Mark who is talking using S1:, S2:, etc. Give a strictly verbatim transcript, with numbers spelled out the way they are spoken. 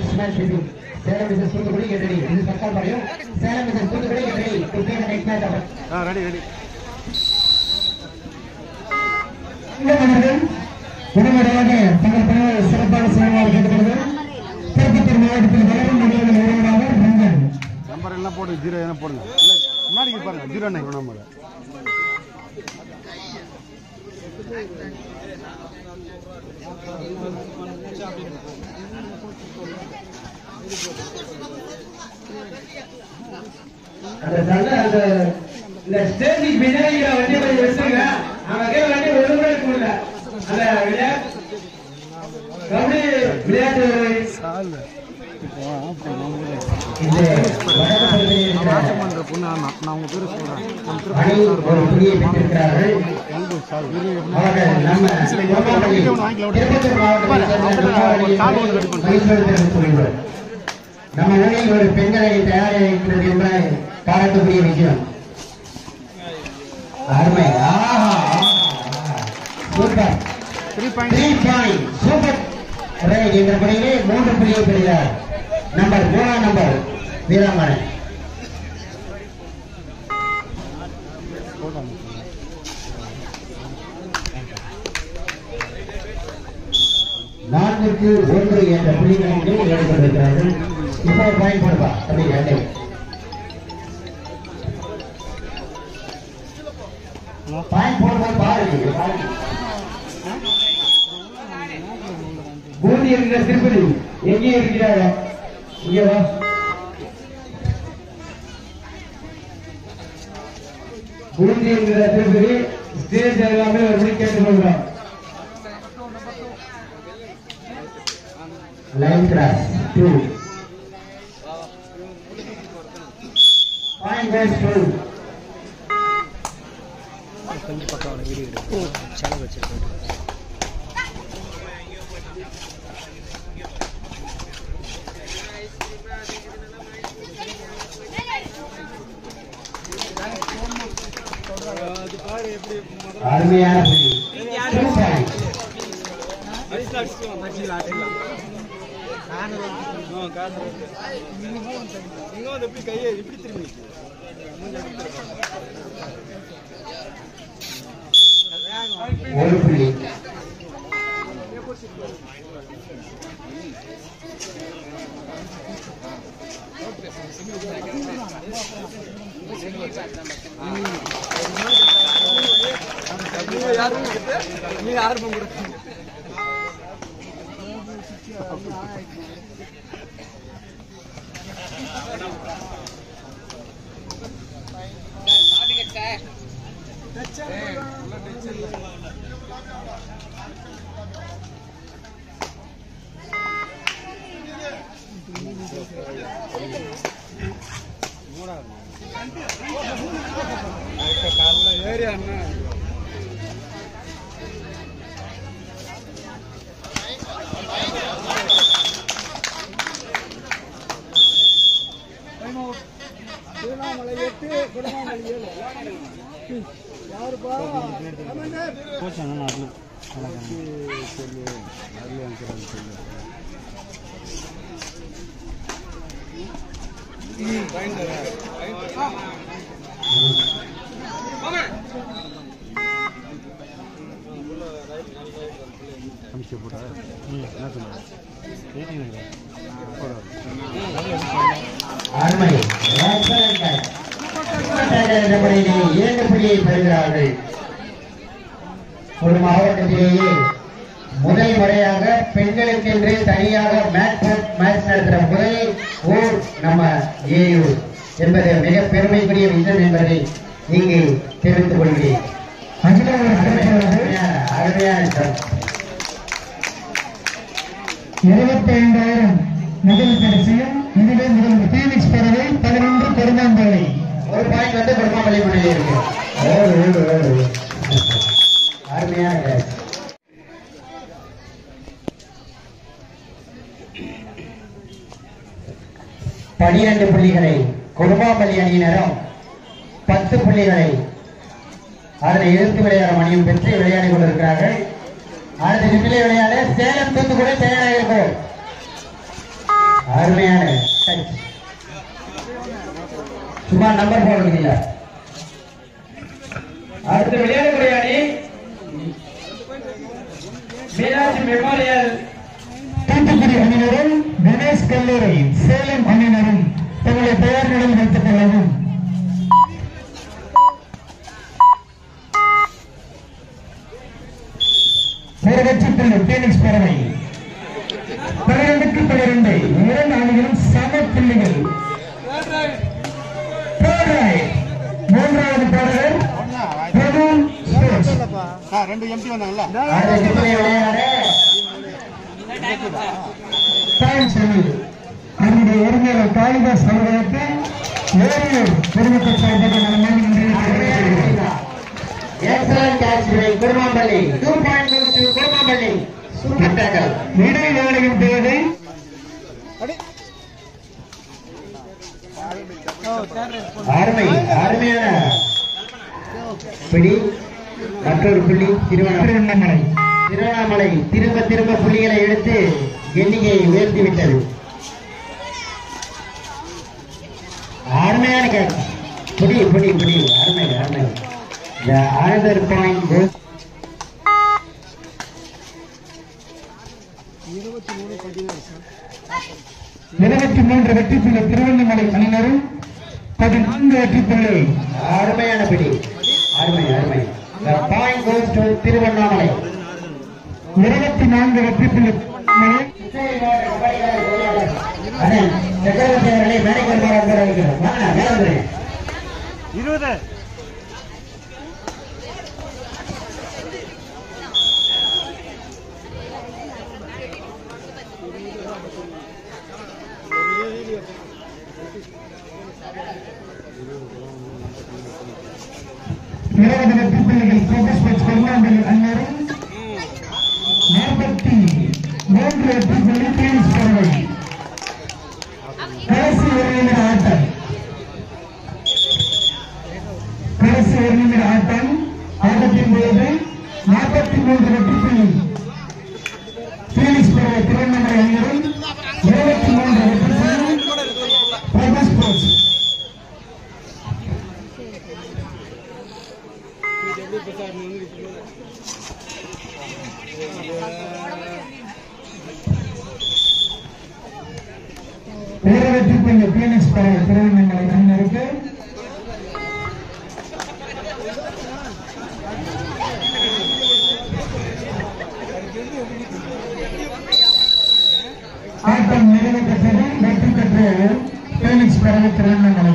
S1: next match between Salem versus Thoothukudi get ready. This is Pakkal Parayu. Salem versus Thoothukudi get ready to play the next match.
S2: Ah, ready, ready.
S1: உடனடியாக தங்கள் பணியை சிறப்பாக செய்யுமாறு கேட்டுக்கொள்கிறேன். திருப்பத்தூர் மாவட்டத்தில் வளரும் நிலையில் நிறுவனமாக ரங்கன்
S2: நம்பர் எல்லாம் போடுங்க, ஜீரோ என்ன போடுங்க. முன்னாடி பாருங்க, ஜீரோ என்ன நம்பர்.
S1: இந்த ஸ்டேஜுக்கு பின்னாடி வண்டி கொஞ்சம் வச்சுருங்க. அவங்க வண்டி ஒழுங்காக இருக்கும்ல அந்த விளையாட்டு நான் உங்க பேரு சொல்றேன். நம்ம ஊரில் ஒரு பெண்களை தயாரிக்கிறது என்பதை பாராட்டக்கூடிய விஷயம். அருமை. சூப்பர் சூப்பர் என்ற பணியிலே மூன்று புள்ளியை பெறுகிறார். நம்பர் மூணாம் நம்பர் வீராங்கனை. நான்குக்கு ஒன்று என்ற புள்ளிகளுக்கு ஏற்பட்டிருக்கிறார்கள். இப்போ பயன்படுவா அப்படி ரெண்டு பாயிண்ட் போடும்போது பாருங்க. பூந்தி இருக்கிற திருப்பதி எங்கே இருக்கிறாரோ இங்கேவா. பூந்தி இருக்கிற திருப்பதி ஸ்டேஜ் எல்லாமே ஒரு மணி கேட்டுக்கொள்கிறோம். Line cross two point phase two. கொஞ்சம் பக்கம் வீடியோ எடுத்து செலவு வச்சிருக்கேன். அருமையான ஒரு புள்ளி. நீங்க ஆர்வம் கொடுத்து ஏரியா இரண்டு புள்ளியை பெறுகிறார்கள். ஒரு மாவட்டத்திலேயே முதல் முறையாக பெண்களுக்கென்று தனியாக மேட்ச் மேட்ச் நடத்துகிற முதல் ஊர் நம்ம ஏயூர் என்பது மிக பெருமைக்குரிய விஷயம் என்பதை இங்கு தெரிவித்துக் கொள்கிறேன். அருமையான இருபத்தி ஐந்தாயிரம் முதல் பரிசையும் இதுவே முதல் பீனிக்ஸ் பறவை பதினொன்று கொடுமாம்பள்ளி ஒரு பாயிண்ட் வந்து கொடுமாம்பள்ளி முனையில் இருக்கு. அருமையான பனிரெண்டு புள்ளிகளை கொடுமாம்பள்ளி அணியினரும் பத்து புள்ளிகளை அதனை எதிர்த்து விளையாடும் அணியும் பெற்று விளையாடி கொண்டிருக்கிறார்கள். அடுத்த நிமிடம் விளையாட சேலம் தூத்துக்குடி தயாராக இருக்கும். அருமையான சும்மா நம்பர் போடுறீங்க. அடுத்து விளையாடக்கூடிய அணி மீனாட்சி மெமோரியல் தூத்துக்குடி அணியினரும் கணேஷ் கல்லூரி சேலம் அணியினரும் தங்களுடைய பெயர் நிலையில் வைத்துக் கொள்ளவும். ஒரு வெற்றி புள்ளி பீனிக்ஸ் பறவை பன்னிரண்டுக்கு பன்னிரண்டு இரண்டு அணிகளும் சம புள்ளிகள். மூன்றாவது பாடகர்
S2: ரெண்டு எம்பி வந்தாங்கல்ல
S1: அவருடைய உரிமையாளர் காளிதாஸ் அவர்களுக்கு ஓரியூர் குடும்பத்தை சார்பாக குருமாம்பள்ளி குருமாம்பள்ளி இடைவேளையின் தேவை அருமை அருமையான பிடி. மற்றொரு புள்ளி திருவண்ணாமலை திருவண்ணாமலை திரும்ப திரும்ப புள்ளிகளை எடுத்து எண்ணிக்கையை உயர்த்திவிட்டது. அருமையான கேட்க புடி புடி புடி அருமை அருமை. The another point goes இருபத்தி மூன்று வெற்றி புள்ளி திருவண்ணாமலை அணியினரும் பதினான்கு வெற்றி புள்ளி. அருமையான பிடி அருமை அருமை. The point goes to Tiruvannamalai. இருபத்தி நான்கு வெற்றி புள்ளி
S2: இருபது
S1: இருபது வெற்றி புள்ளிகள் கோபஸ் பட்ச் கருணாம்பள்ளி அணியினரும் நாற்பத்தி மூன்று வெற்றி புள்ளி பீனிக்ஸ் பறவை. கடைசி ஒரு நிமிட ஆட்டம் கடைசி ஒரு நிமிட ஆட்டம் ஆட்டத்தின் போது நாற்பத்தி மூன்று வெற்றி புள்ளி பீனிக்ஸ் பறவை திருவண்ணாமலை அணியினரும் இருபத்தி மூன்று வெற்றி புள்ளி கோபஸ் பட்ச். வேற வெற்றி புள்ளி பீனிக்ஸ் பறவை திருவண்ணாமலை அணியினருக்கு. ஆட்டம் நிறைவு பெற்றது. வெற்றி பெற்ற பீனிக்ஸ் பறவை திருவண்ணாமலை.